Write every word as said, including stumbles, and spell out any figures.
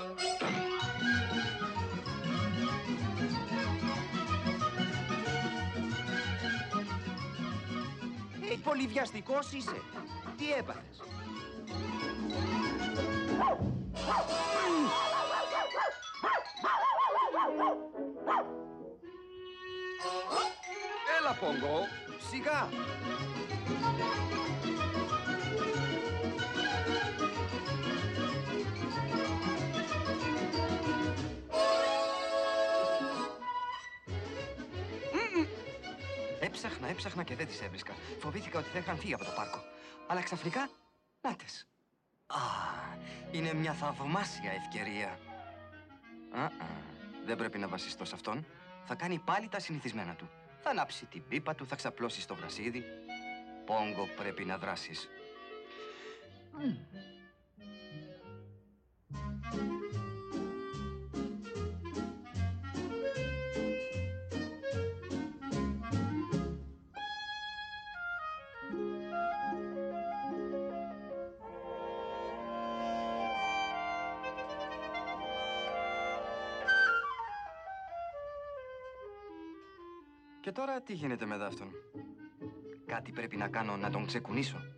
Ε, πολύ βιαστικός είσαι. Τι έπαθες? Έλα, Πόγκο, σιγά. Έψαχνα, έψαχνα και δεν τις έβρισκα. Φοβήθηκα ότι θα είχαν φύγει από το πάρκο. Αλλά ξαφνικά, νάτες. Α, είναι μια θαυμάσια ευκαιρία. Α, α, δεν πρέπει να βασιστώ σε αυτόν. Θα κάνει πάλι τα συνηθισμένα του. Θα ανάψει την πίπα του, θα ξαπλώσει στο γρασίδι. Πόγκο, πρέπει να δράσεις. Mm. Και τώρα τι γίνεται με δάφτον? Κάτι πρέπει να κάνω να τον ξεκουνήσω.